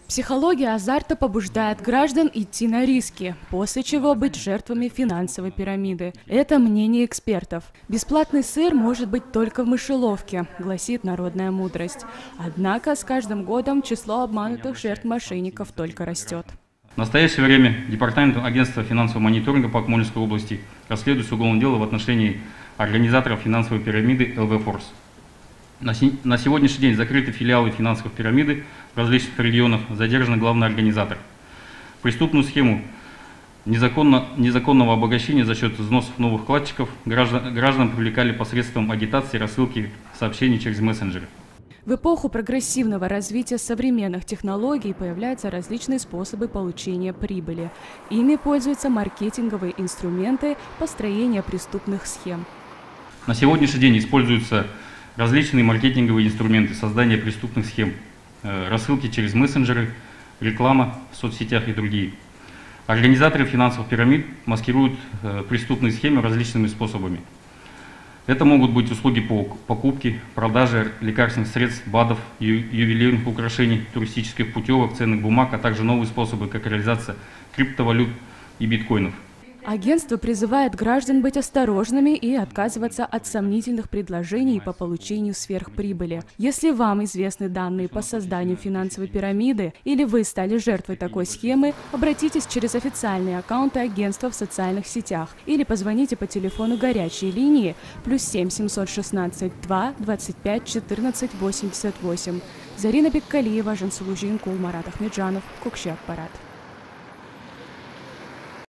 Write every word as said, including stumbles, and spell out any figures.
Психология азарта побуждает граждан идти на риски, после чего быть жертвами финансовой пирамиды. Это мнение экспертов. Бесплатный сыр может быть только в мышеловке, гласит народная мудрость. Однако с каждым годом число обманутых жертв мошенников только растет. В настоящее время Департаментом агентства финансового мониторинга по Акмолинской области расследуется уголовное дело в отношении организаторов финансовой пирамиды эл вэ Форс. На сегодняшний день закрыты филиалы финансовой пирамиды в различных регионах, задержан главный организатор. Преступную схему незаконно, незаконного обогащения за счет взносов новых вкладчиков граждан, граждан привлекали посредством агитации, рассылки сообщений через мессенджеры. В эпоху прогрессивного развития современных технологий появляются различные способы получения прибыли. Ими пользуются маркетинговые инструменты построения преступных схем. На сегодняшний день используются различные маркетинговые инструменты создания преступных схем, рассылки через мессенджеры, реклама в соцсетях и другие. Организаторы финансовых пирамид маскируют преступные схемы различными способами. Это могут быть услуги по покупке, продаже лекарственных средств, БАДов, ювелирных украшений, туристических путевок, ценных бумаг, а также новые способы, как реализация криптовалют и биткоинов. Агентство призывает граждан быть осторожными и отказываться от сомнительных предложений по получению сверхприбыли. Если вам известны данные по созданию финансовой пирамиды или вы стали жертвой такой схемы, обратитесь через официальные аккаунты агентства в социальных сетях или позвоните по телефону горячей линии плюс семь семьсот шестнадцать два двадцать пять четырнадцать восемьдесят восемь. Зарина Беккалиева, Жансулу Жинкул, Марат Ахмеджанов, Кукши Аппарат.